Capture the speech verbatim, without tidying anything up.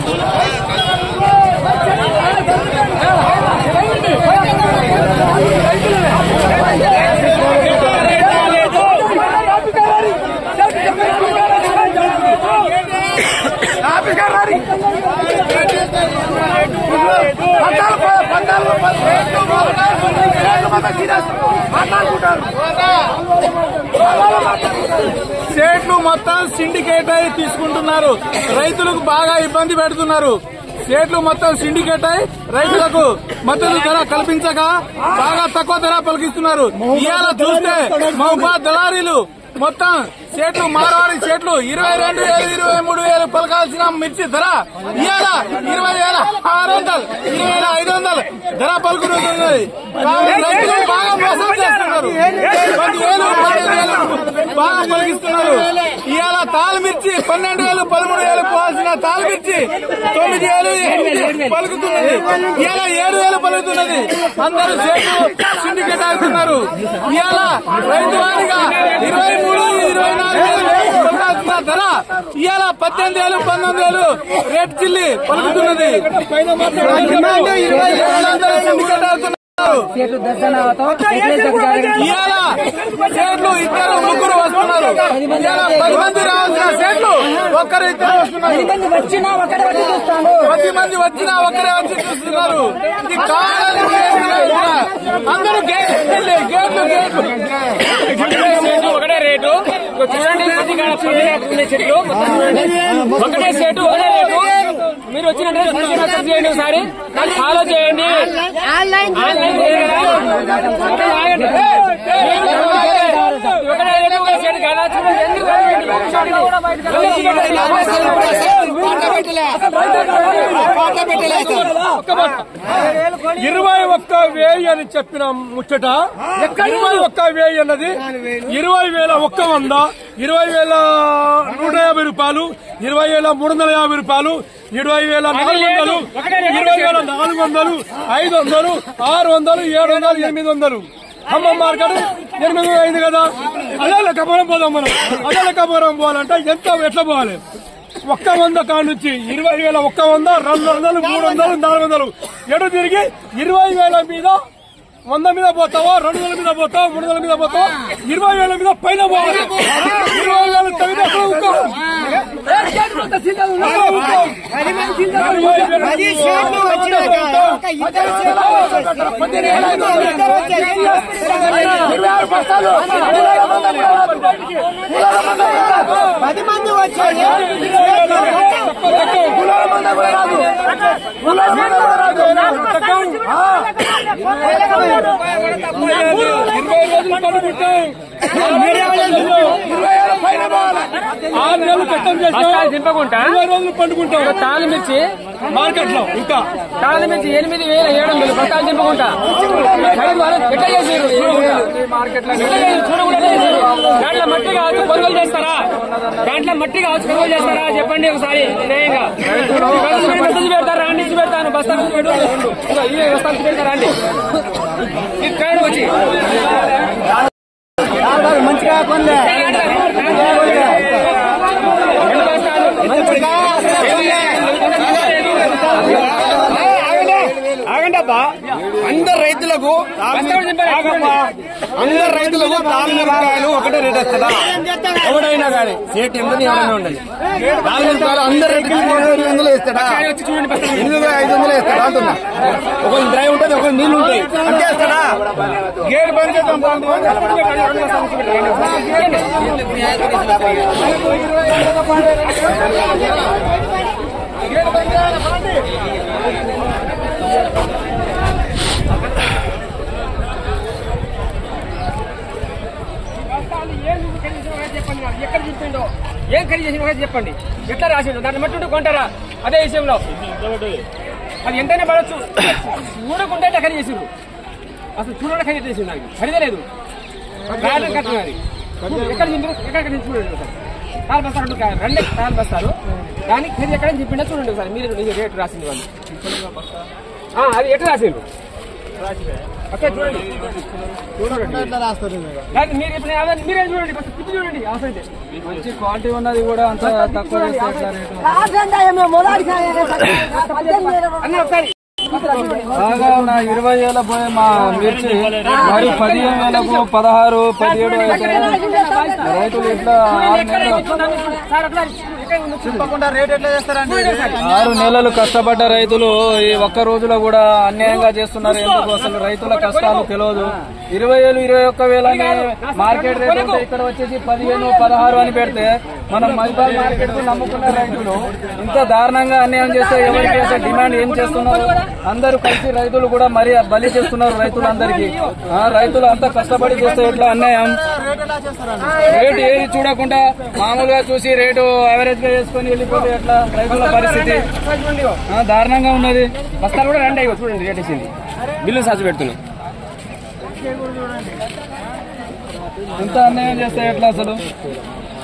సేట్లు మొత్తం సిండికేట్ అయి తీసుకుంటున్నారు, రైతులకు బాగా ఇబ్బంది పెడుతున్నారు. సేట్లు మొత్తం సిండికేట్ అయి రైతులకు మద్దతు ధర కల్పించక బాగా తక్కువ ధర పలికిస్తున్నారు. ఇవాళ చూస్తే మహబూబాద్ దళారీలు మొత్తం సేట్లు మారవాడి సేట్లు ఇరవై రెండు వేలు ఇరవై మూడు వేలు పలకాల్సిన మిర్చి ధర ఇవాళ ఇరవై వేల ఆరు వందలు ఇరవై వేల ఐదు వందలు ధర పలుకుతున్నది. రైతులు బాగా మోసం చేస్తున్నారు, పదివేలు పన్నెండు వేలు బాగా పలికిస్తున్నారు. ఇవాళ తాలు మిర్చి పన్నెండు వేలు పదమూడు వేలు పోవాల్సిన తాలు మిర్చి తొమ్మిది వేలు పలుకుతున్నది, ఇవాళ ఏడు వేలు పలుకుతున్నది. అందరూ సేట్లు సిండికేట్ అవుతున్నారు. ఇవాళ రైతు వారిగా ఇరవై మూడు ఇరవై నాలుగు వేలు పలకాల్సిన ధర ఇవాళ పద్దెనిమిది వేలు పంతొమ్మిది వేలు రేట్ చిల్లి పలుకుతున్నది. ఇవాళ సేట్లు ఇద్దరు ముగ్గురు వస్తున్నారు, పది మంది రావాల్సిన సేట్లు ఒక్కరు ఇద్దరు వస్తున్నారు, పది మంది వచ్చినా ఒక్కరే వచ్చి చూస్తున్నారు. ఇది కావాలని అందరూ గేట్లు గేట్లు గేట్లు ఒకటే రేటు చూడండి, చెట్లు ఒకటే సేటు ఒకటే రేటు. మీరు వచ్చినట్టు చేయండి, ఒకసారి ఫాలో చేయండి. ఇరవై ఒక్క వేయి అని చెప్పిన ముచ్చట ఇరవై ఒక్క వేయి అన్నది ఇరవై వేల ఒక్క వంద ఇరవై వేల నూట యాభై రూపాయలు ఇరవై వేల మూడు వందల యాభై రూపాయలు ఇరవై వేల నాలుగు వందలు ఇరవై వేల నాలుగు వందలు ఐదు వందలు ఆరు వందలు ఏడు వందలు ఎనిమిది వందలు ఖమ్మం మార్కెట్ ఎనిమిది అయింది కదా. అదే లెక్కపురం పోదాం మనం. అదే లెక్కపురం పోవాలంటే ఎంత ఎట్లా పోవాలి? ఒక్క వంద కాడ నుంచి ఇరవై వేల ఒక్క వంద రెండు వందలు మూడు వందలు నాలుగు వందలు ఎటు తిరిగి ఇరవై వేల మీద వంద మీద పోతావా, రెండు వందల మీద పోతావా, మూడు వందల మీద పోతావా, ఇరవై వేల మీద పైన పోవాలి. ఇరవై వేల తగిన పది మంది వచ్చాయి. ఇరవై రోజులు పడుకుంటాం, ఆరు నెలలు కట్టం చేస్తాం, దింపకుండా ఇరవై రోజులు పండుకుంటాం. తాలు మిర్చి మార్కెట్ లో ఇంకా తాలు మిర్చి ఎనిమిది వేల ఏడు వందలు బస్తాలు దింపకుండా ఎట్లా చేసారు? దాంట్లో మట్టి కావచ్చు కొనుగోలు చేస్తారా? దాంట్లో మట్టి కావచ్చు కొనుగోలు చేస్తారా? చెప్పండి ఒకసారి న్యాయంగా. మెసేజ్ పెడతారా అండి? ఇచ్చి పెడతాను బస్తా నుంచి పెట్టు, ఇవే బస్తా నుంచి పెడతారా అండి? ఇక్కడ వచ్చి మంచిగా కొనలే ఆగండి అబ్బా. అందరు రైతులకు అందరు రైతులకు నాలుగు రూపాయలు ఒకటే రేట్ వస్తుందా? ఎవడైనా కానీ రేట్ ఎంత ఎవరైనా ఉండాలి. నాలుగు రూపాయలు అందరు రైతులకు ఎనిమిది వందలు వేస్తాడా? ఎనిమిది ఐదు వందలు వేస్తాడా అంటున్నా. ఒకళ్ళు డ్రై ఉంటుంది, ఒకళ్ళు నీళ్లు ఉంటాయి, అంతే వేస్తాడా? గేట్ బంద్ చేద్దాం. గేట్ బంద్ చేయాలి. ఎక్కడ చెప్పిండో ఏం ఖరీదు చేసిన చెప్పండి, ఎట్లా రాసిండో దాన్ని మట్టి ఉంటే కొంటారా? అదే విషయంలో అది ఎంతైనా పడవచ్చు. చూడకుండా ఎట్లా ఖరీదు చేసిండ్రు? అసలు చూడకుండా ఖరీదు చేసిండు, నాకు ఖరీదలేదు. కట్టినది ఎక్కడ చెప్పిండ్రు? ఎక్కడ ఖరీదు చూడండి సార్. తాలు బస్తాలు రెండు రెండే తాలు బస్తాలు, దానికి ఖరీదు ఎక్కడ చెప్పిండో చూడండి సార్. మీరు రేటు రాసింది వాళ్ళు, అది ఎట్లా రాసిండ్రు? అక్కడ చూడండి కాదు, మీరు ఇప్పుడు అదే మీరే చూడండి, ఫస్ట్ తిప్పి చూడండి. అవసరం మంచి క్వాలిటీ ఉన్నది కూడా అంత తక్కువ చేస్తే ఎట్లా రేటు? అన్న ఒకసారి బాగా నా ఇరవై వేల పోయే మా మిర్చి మరి పదిహేను వేలకు పదహారు పదిహేడు అయితే రైతులు ఇట్లా ఆరు నెలలు చెప్పకుండా రేట్ ఎట్లా చేస్తారండి? ఆరు నెలలు కష్టపడ్డ రైతులు ఈ ఒక్క రోజులో కూడా అన్యాయంగా చేస్తున్నారు. ఎందుకు అసలు రైతుల కష్టాలు తెలియదు. ఇరవై వేలు ఇరవై ఒక్క వేలు అని మార్కెట్ రేట్ ఉంటే ఇక్కడ వచ్చేసి పదిహేను పదహారు అని పెడితే మనం మైబాల్ మార్కెట్ కు నమ్ముకున్న రైతులు ఇంత దారుణంగా అన్యాయం చేస్తే ఎవరికి అసలు డిమాండ్ ఏం చేస్తున్నారు? అందరూ కలిసి రైతులు కూడా మరి బలి చేస్తున్నారు రైతులందరికీ. రైతులు అంతా కష్టపడి చేస్తే ఎట్లా అన్యాయం? రేటు ఏది చూడకుండా మామూలుగా చూసి రేటు యావరేజ్ గా వేసుకొని వెళ్ళిపోతే ఎట్లా రైతుల పరిస్థితి? దారుణంగా ఉన్నది. బస్తాలు కూడా రండి, అయ్యో చూడండి రేట్ ఇచ్చింది, బిల్లు సాచి పెడుతున్నాం. ఇంత అన్యాయం చేస్తే ఎట్లా అసలు?